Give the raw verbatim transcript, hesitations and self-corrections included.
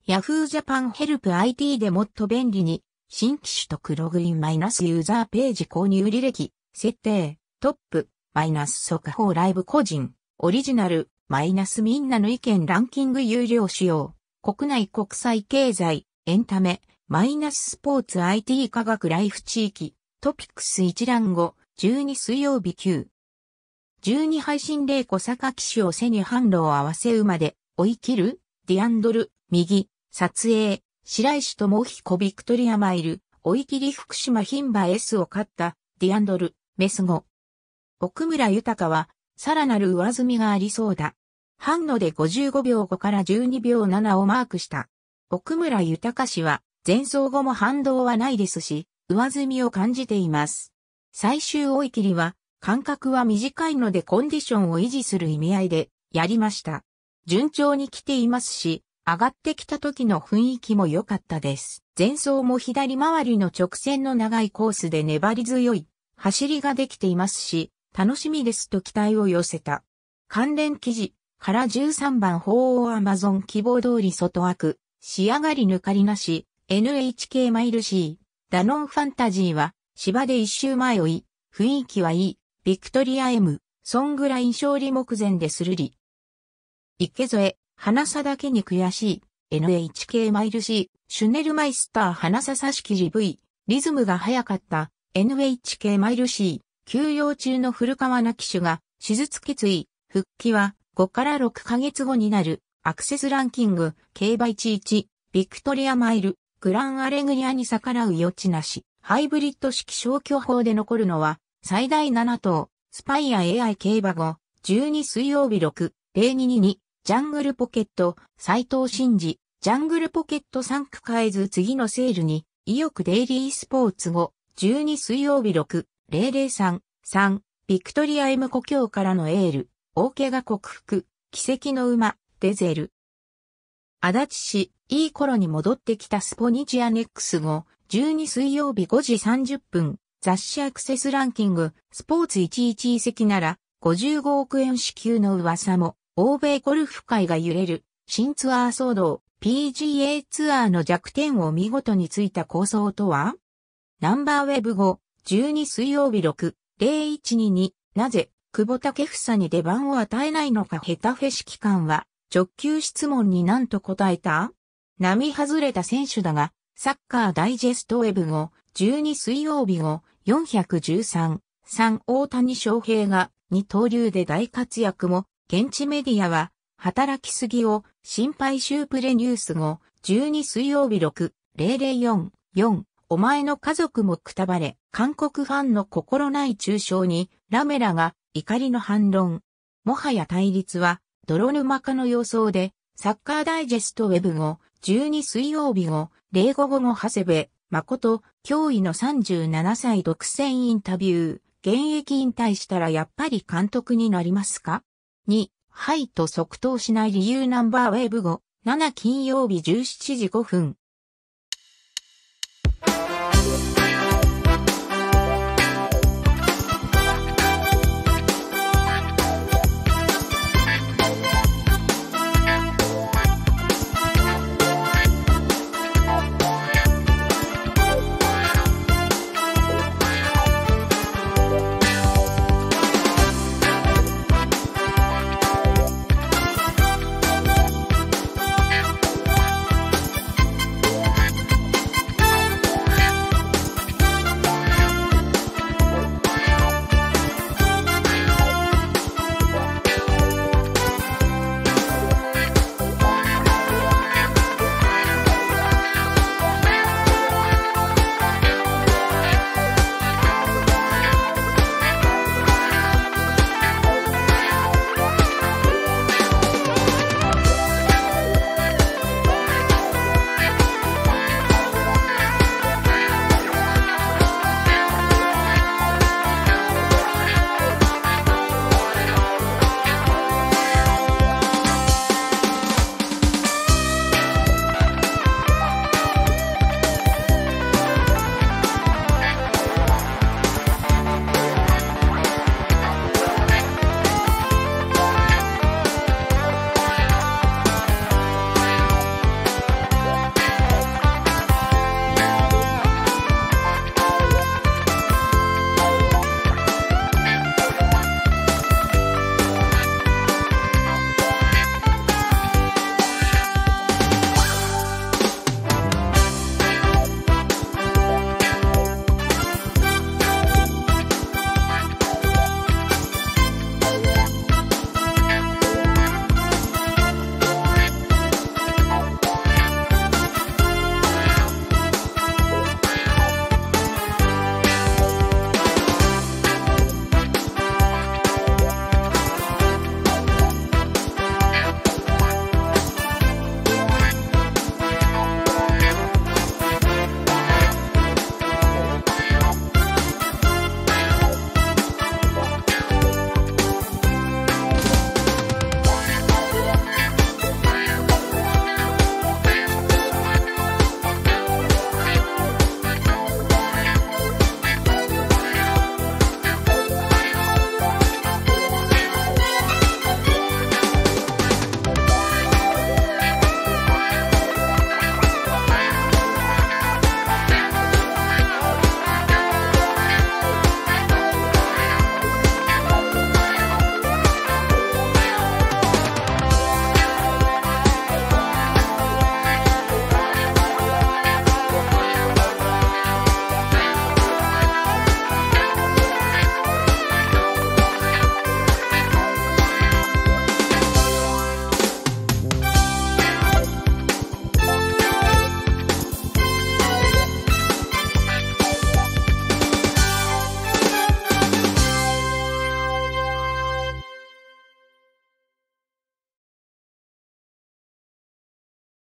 Yahoo Japan Help アイティー でもっと便利に、新機種とログインマイナスユーザーページ購入履歴、設定、トップ、マイナス速報ライブ個人、オリジナル、マイナスみんなの意見ランキング有料使用、国内国際経済、エンタメ、マイナススポーツ アイティー 科学ライフ地域、トピックス一覧後、じゅうに水曜日きゅう。じゅうに配信零小坂騎手を背に販路を合わせ馬で追い切る、ディアンドル、右、撮影、白石智彦ビクトリアマイル、追い切り福島牝馬 S を勝った、ディアンドル、メス後。奥村豊は、さらなる上積みがありそうだ。販路でごじゅうごびょうごからじゅうにびょうななをマークした。奥村豊氏は、前走後も反動はないですし、上積みを感じています。最終追い切りは、間隔は短いのでコンディションを維持する意味合いで、やりました。順調に来ていますし、上がってきた時の雰囲気も良かったです。前走も左回りの直線の長いコースで粘り強い走りができていますし、楽しみですと期待を寄せた。関連記事からじゅうさんばん鳳凰アマゾン希望通り外枠、仕上がり抜かりなし、エヌエイチケー マイル C、ダノンファンタジーは芝で一周前追い、雰囲気はいい、ビクトリア M、ソングライン勝利目前でスルリ。池添、花差だけに悔しい、エヌエイチケー マイル C、シュネルマイスター花差差し記事 V、リズムが速かった、エヌエイチケー マイル C、休養中の古川な騎手が手術決意、復帰はごからろっかげつごになる、アクセスランキング、競馬いちいち、ビクトリアマイル、グランアレグリアに逆らう余地なし、ハイブリッド式消去法で残るのは、最大なな頭、スパイア エーアイ 競馬後、じゅうに水曜日ろく、ゼロににに、ジャングルポケット、斉藤真二、ジャングルポケットさん区変えず次のセールに、意欲デイリースポーツ後、じゅうに水曜日ろく、ゼロゼロさん、さん、ビクトリア M 故郷からのエール、大怪我克服、奇跡の馬、デゼル。足立市、いい頃に戻ってきたスポニチアネックス後、じゅうに水曜日ごじさんじゅっぷん、雑誌アクセスランキング、スポーツいちいち移籍なら、ごじゅうごおくえん支給の噂も、欧米ゴルフ界が揺れる、新ツアー騒動、ピージーエー ツアーの弱点を見事についた構想とは？ナンバーウェブ後、じゅうに水曜日ろく、ゼロいちにに、なぜ、久保建英に出番を与えないのかヘタフェ指揮官は、直球質問に何と答えた？並外れた選手だが、サッカーダイジェストウェブ後、じゅうに水曜日後、よんひゃくじゅうさん、さん大谷翔平が二刀流で大活躍も、現地メディアは、働きすぎを心配シュープレニュース後、じゅうに水曜日ろく、ゼロゼロよん、よん、お前の家族もくたばれ、韓国ファンの心ない中傷に、ラメラが怒りの反論。もはや対立は、泥沼化の様相で、サッカーダイジェストウェブ後、じゅうに水曜日後、ゼロごご後長谷部、誠、驚異のさんじゅうななさい独占インタビュー、現役引退したらやっぱり監督になりますか？に、はいと即答しない理由ナンバーウェブ後、しち金曜日じゅうしちじごふん、